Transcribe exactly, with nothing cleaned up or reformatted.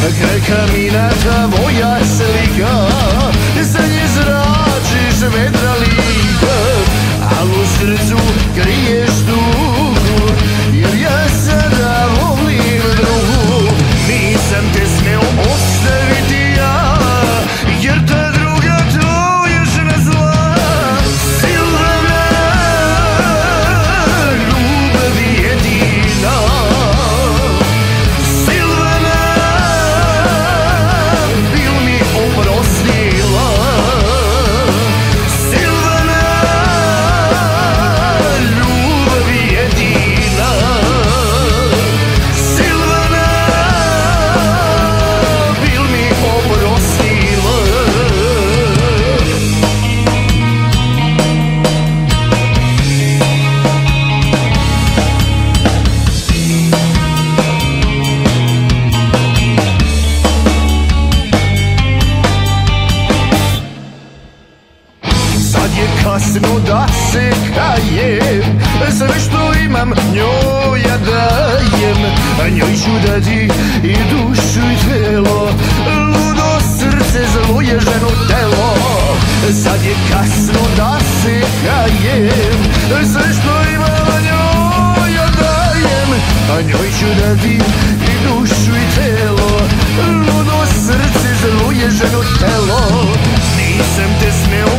kraj kamina tvoja slika, za nje zračiš vedra lika, al u srcu kriješ tugu, jer ja sada volim drugu. Nisam te smeo ostaviti ja, jer ta druga tvoja žena zla. Silvana, ljubav jedina. Silvana, bil mi oprostila. Silvana, ljubav jedina. Silvana, bil mi oprostila. Sad je kasno da se kajem, sve što imam njoj ja dajem, a njoj ću dati i dušu i telo, ludo srce zlo je ženo telo. Sad je kasno da se kajem, sve što imam njoj ja dajem, a njoj ću dati i dušu i telo, ludo srce zlo je ženo telo. Nisam te smeo